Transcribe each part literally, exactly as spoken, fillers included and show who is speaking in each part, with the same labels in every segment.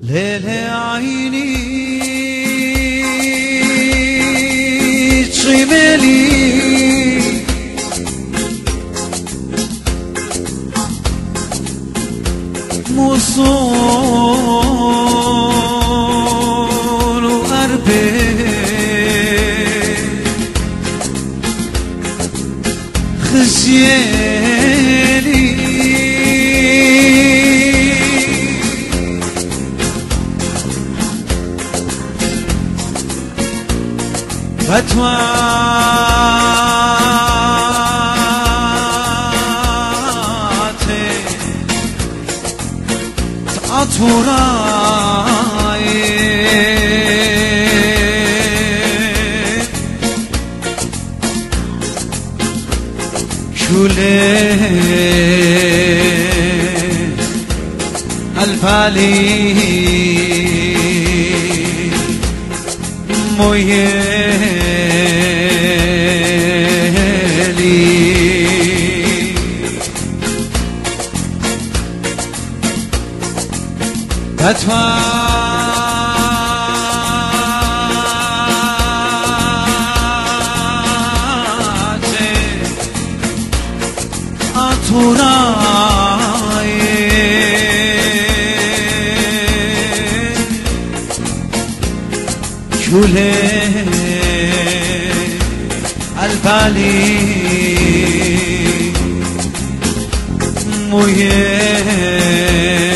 Speaker 1: ليل عيني تشملي مصون وقربي خزيالي فتواتي تعطوراي شولي الفالي مويلي أتواتي أطوراي شولي البالي مويلي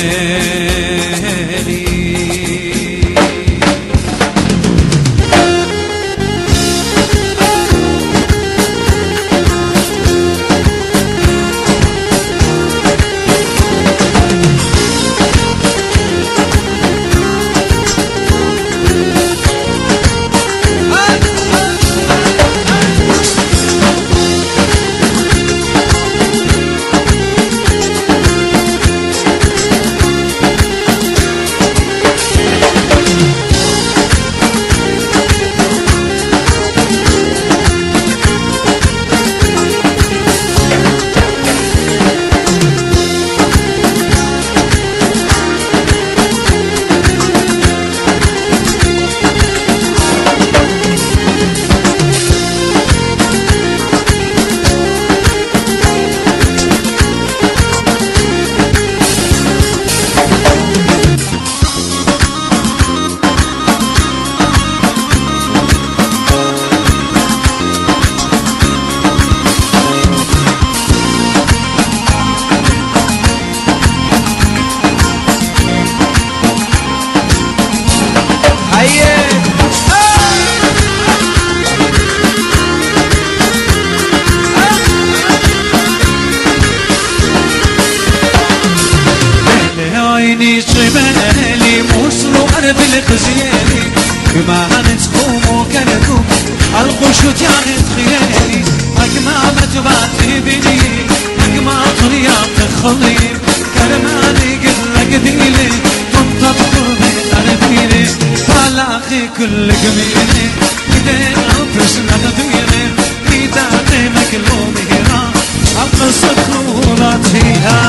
Speaker 1: عيني شمالي موصلوا قلب الخزيالي بما هنتقوموا كنكم القشوت يعني تخيالي أجمع ما تبعتي بني أجمع طريق تخلي كرماني قلق ديلي تنطب قلبي قلبيلي طلعتي كل جميلي إيدينا وفرسنا غديلي إيداتي مكلومي هنا أقصد خولاتيها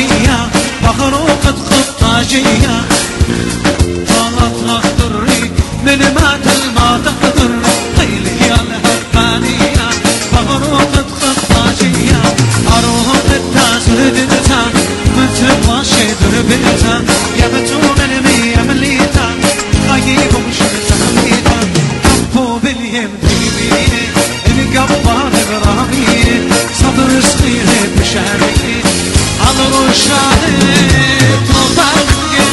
Speaker 1: طاجية مخروقة خطاجية طالت اخضري من مات الما تقدر قيلي يا الهبانية مخروقة خطاجية اروح التاس ردتها مثل ما شدر بنتها يا بتون المية مليتا اجيب مشرتها مليتا كفو باليم تجيبيني القبار غرامي صدر صغير بشعري على رشاهي طبقي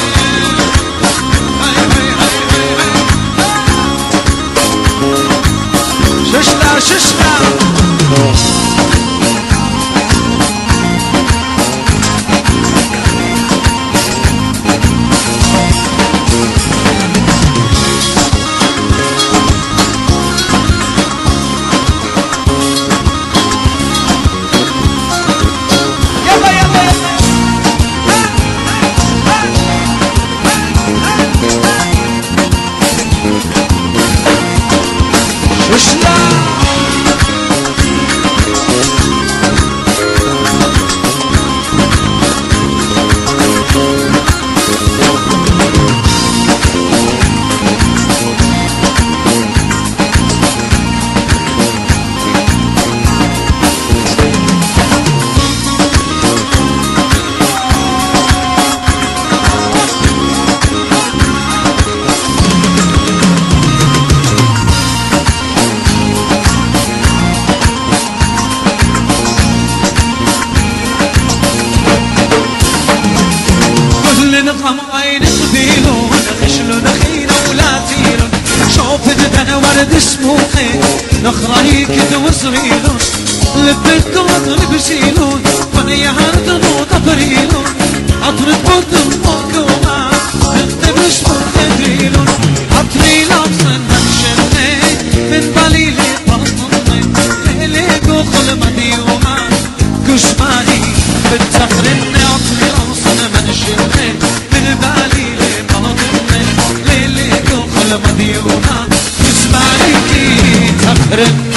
Speaker 1: ششلا ششلا نقم عين قبيلون خشلون خينا ولا تيرون شوف انا ورد سموخي نخرى يكد وصريلون لبت قلق بسيلون وانا يهردن وطفريلون اطرد بطن موكوما اختبش مخدريلون اطري لابسن هنشني من باليلي بطني ليليك وخل مديوما كشماني بالتخرن اطري لابسن منشني من باليلي بطني ليليك وخل مديوما كشماني تخرن